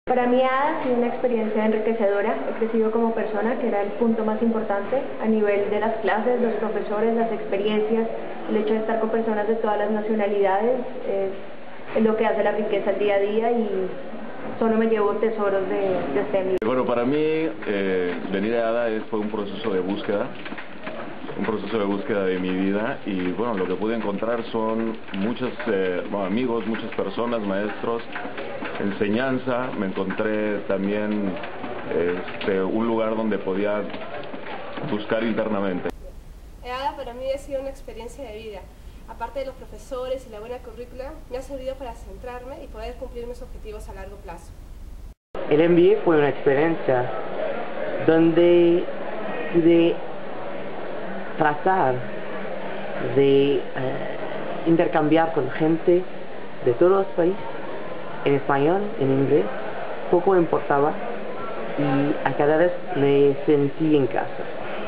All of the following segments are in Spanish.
Para mí ha sido una experiencia enriquecedora, he crecido como persona, que era el punto más importante a nivel de las clases, los profesores, las experiencias, el hecho de estar con personas de todas las nacionalidades, es lo que hace la riqueza el día a día y solo me llevo tesoros de este año. Bueno, para mí venir a ADA fue un proceso de búsqueda de mi vida y bueno, lo que pude encontrar son muchos amigos, muchas personas, maestros, enseñanza. Me encontré también un lugar donde podía buscar internamente. EADA para mí ha sido una experiencia de vida. Aparte de los profesores y la buena currícula, me ha servido para centrarme y poder cumplir mis objetivos a largo plazo. El MBA fue una experiencia donde pude tratar de intercambiar con gente de todos los países, en español, en inglés, poco importaba y a cada vez me sentí en casa.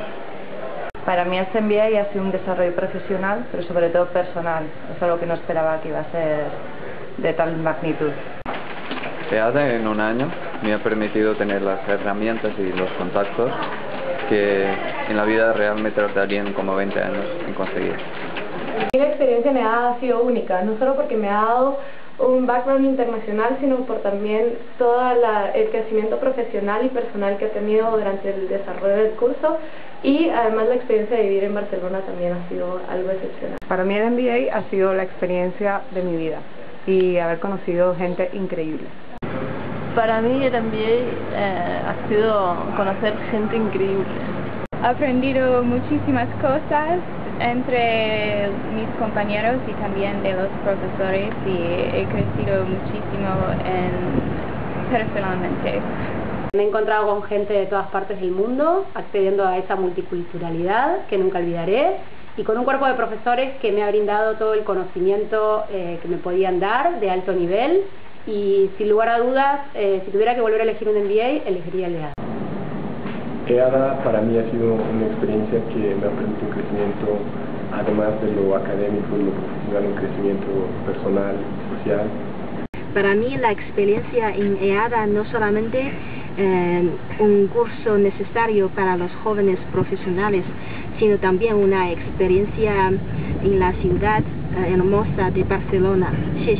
Para mí este MBA ha sido un desarrollo profesional, pero sobre todo personal. Es algo que no esperaba que iba a ser de tal magnitud. EADA en un año me ha permitido tener las herramientas y los contactos que en la vida real me tardarían como 20 años en conseguir. Mi experiencia en EADA ha sido única, no solo porque me ha dado un background internacional, sino por también todo el crecimiento profesional y personal que he tenido durante el desarrollo del curso y además la experiencia de vivir en Barcelona también ha sido algo excepcional. Para mí el MBA ha sido la experiencia de mi vida y haber conocido gente increíble. Para mí el MBA ha sido conocer gente increíble. He aprendido muchísimas cosas entre mis compañeros y también de los profesores y he crecido muchísimo personalmente. Me he encontrado con gente de todas partes del mundo, accediendo a esa multiculturalidad que nunca olvidaré y con un cuerpo de profesores que me ha brindado todo el conocimiento que me podían dar de alto nivel y sin lugar a dudas, si tuviera que volver a elegir un MBA, elegiría el EADA. EADA para mí ha sido una experiencia que me ha permitido un crecimiento, además de lo académico y lo profesional, un crecimiento personal y social. Para mí la experiencia en EADA no solamente un curso necesario para los jóvenes profesionales, sino también una experiencia en la ciudad hermosa de Barcelona.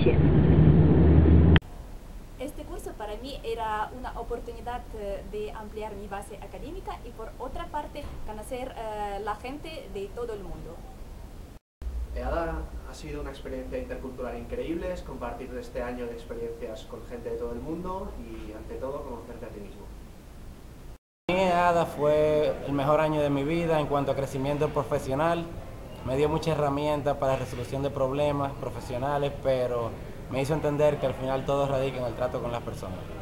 Este curso para mí era una oportunidad de ampliar mi base académica y por otra parte conocer la gente de todo el mundo. EADA ha sido una experiencia intercultural increíble, es compartir este año de experiencias con gente de todo el mundo y ante todo conocerte a ti mismo. Para mí EADA fue el mejor año de mi vida en cuanto a crecimiento profesional. Me dio muchas herramientas para resolución de problemas profesionales, pero me hizo entender que al final todo radica en el trato con las personas.